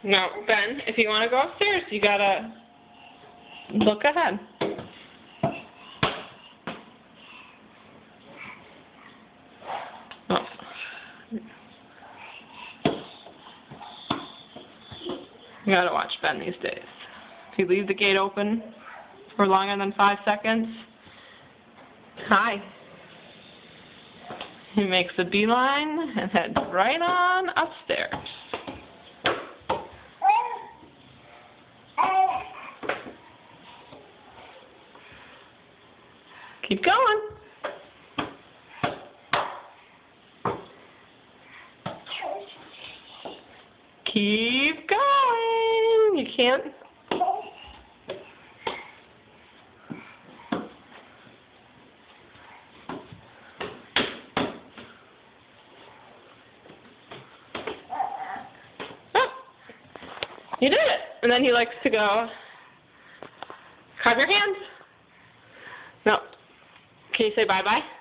No, Ben, if you want to go upstairs, you gotta look ahead. Oh. You gotta watch Ben these days. If you leave the gate open for longer than 5 seconds, hi. He makes a beeline and heads right on upstairs. Keep going. Keep going. You can't. Oh, you did it. And then he likes to go. Clap your hands. No. Can you say bye-bye?